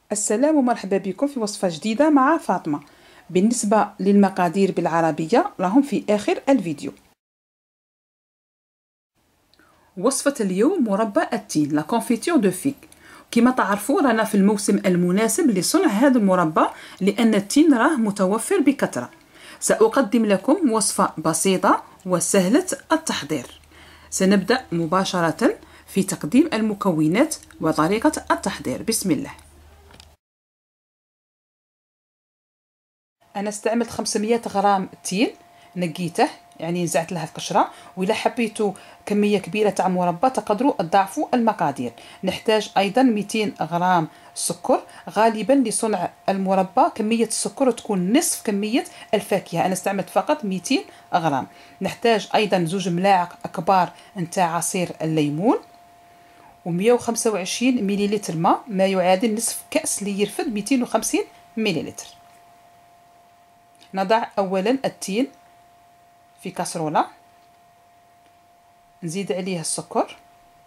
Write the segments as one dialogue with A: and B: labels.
A: السلام ومرحبا بكم في وصفة جديدة مع فاطمة. بالنسبة للمقادير بالعربية راهم في آخر الفيديو. وصفة اليوم مربى التين لا كونفيتور دو فيغ. كما تعرفوا رانا في الموسم المناسب لصنع هذا المربى لأن التين راه متوفر بكثرة. سأقدم لكم وصفة بسيطة وسهلة التحضير. سنبدأ مباشرة في تقديم المكونات وطريقة التحضير. بسم الله. انا استعملت 500 غرام تين، نقيته يعني نزعت لها القشره. وإلا حبيتوا كميه كبيره تاع مربى تقدروا تضاعفوا المقادير. نحتاج ايضا 200 غرام سكر. غالبا لصنع المربى كميه السكر تكون نصف كميه الفاكهه، انا استعملت فقط 200 غرام. نحتاج ايضا 2 ملاعق كبار نتاع عصير الليمون، و125 مليلتر ماء، ما يعادل نصف كأس ليرفد 250 مليلتر. نضع اولا التين في كاسرولة، نزيد عليه السكر،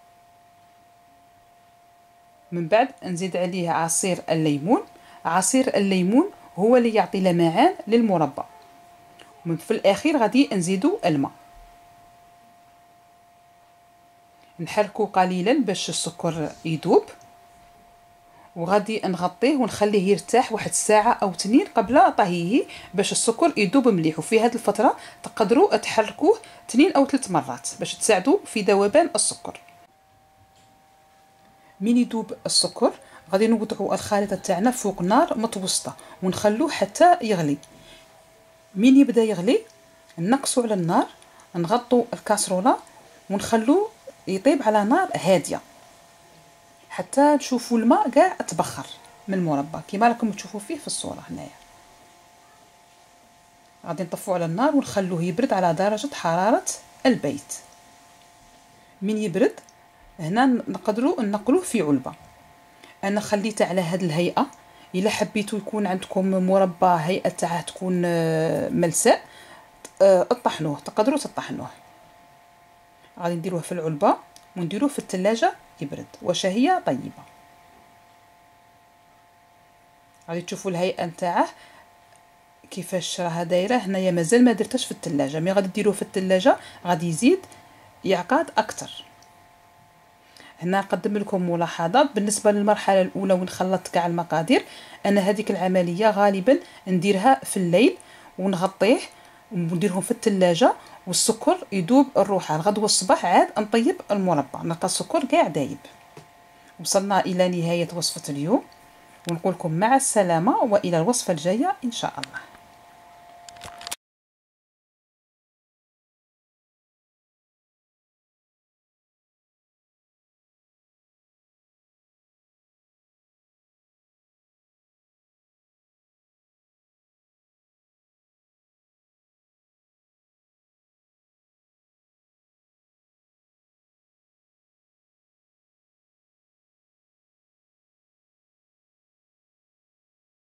A: من بعد نزيد عليه عصير الليمون. عصير الليمون هو اللي يعطي لمعان للمربى. ومن في الاخير غادي نزيدو الماء، نحركو قليلا باش السكر يذوب، وغادي نغطيه ونخليه يرتاح واحد الساعه او 2 قبل طهيه باش السكر يذوب مليح. وفي هذه الفتره تقدروا تحركوه 2 أو 3 مرات باش تساعدوا في ذوبان السكر. من يذوب السكر غادي نوضعوا الخليط تاعنا فوق نار متوسطه ونخلوه حتى يغلي. من يبدا يغلي نقصوا على النار، نغطوا الكاسرونه ونخلوه يطيب على نار هاديه حتى نشوفوا الماء كاع تبخر من المربى كما راكم تشوفوا فيه في الصوره هنايا. غادي نطفوا على النار ونخلوه يبرد على درجه حراره البيت. من يبرد هنا نقدروا نقلوه في علبه. انا خليته على هذه الهيئه. الا حبيتوا يكون عندكم مربى هيئه تاعه تكون ملساء اطحنوه، تقدروا تطحنوه. غادي نديروه في العلبه ونديروه في الثلاجه يبرد وشهيه طيبه. غادي تشوفوا الهيئه نتاعه كيفاش راها دايره. هنايا مازال ما درتش في الثلاجه، مي غادي ديروه في الثلاجه غادي يزيد يعقد اكثر. هنا نقدم لكم ملاحظه بالنسبه للمرحله الاولى وين خلطت كاع المقادير. انا هذيك العمليه غالبا نديرها في الليل ونغطيه ونديرهم في الثلاجه والسكر يذوب الروحه. الغدوه الصباح عاد نطيب المربى نلقى السكر كاع دايب. وصلنا الى نهايه وصفه اليوم ونقول لكم مع السلامه والى الوصفه الجايه ان شاء الله.